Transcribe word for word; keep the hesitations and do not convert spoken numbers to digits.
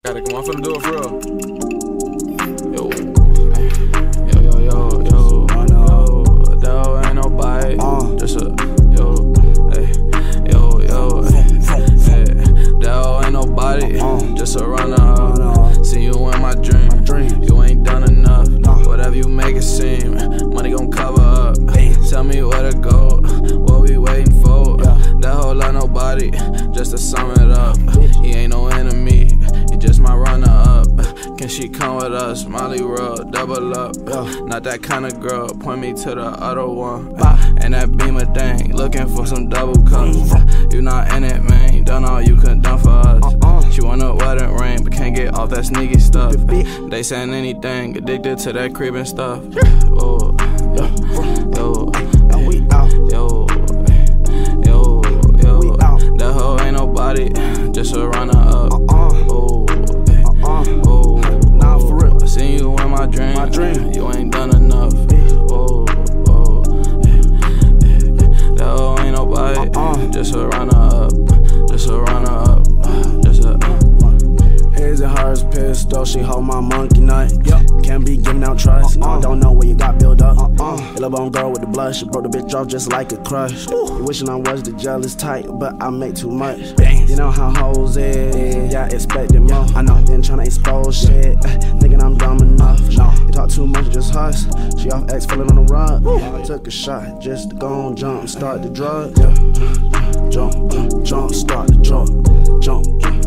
Gotta come on, finna do it for real. Yo, yo, yo, yo, yo, I know that ain't nobody. Uh, just a yo, hey, yo, yo, hey, that ain't nobody. Uh, just a runner. See you in my dream. My dream. You ain't done enough. No. Whatever you make it seem, money gon' cover up. Hey. Tell me where to go. What we waiting for? Yeah. That whole lot nobody. Just to sum it up, he ain't no enemy. Just my runner up. Can she come with us? Molly World, double up. Yeah. Not that kind of girl. Point me to the other one. Uh, and that Beamer thing. Looking for some double cups. Uh, you not in it, man. Done all you could done for us. Uh -uh. She want a wedding ring, but can't get off that sneaky stuff. They saying anything. Addicted to that creeping stuff. Oh, yo, yo, yo, yo, yo. That hoe ain't nobody. Just a runner up. Oh. Oh, nah, for real. I seen you in my dream. My dream. You ain't done enough. Oh, oh. That hoe ain't nobody. Uh-uh. Just a runner up. Just a runner up. Just a. His and hers pistol. She hold my monkey nut. Yep. Can't be giving out trust. Uh-uh. I don't know where you got built up. Uh-uh. Little bone girl with the blush. She broke the bitch off just like a crush. You wishing I was the jealous type, but I make too much. Bang. You know how hoes is. Yeah, expecting more. I know. Then tryna expose shit. Thinking I'm dumb enough. No. You talk too much, just hush. She off X feeling on the rug. I took a shot just to go and jump, start the drug. Yeah. Jump, jump, start the jump, jump.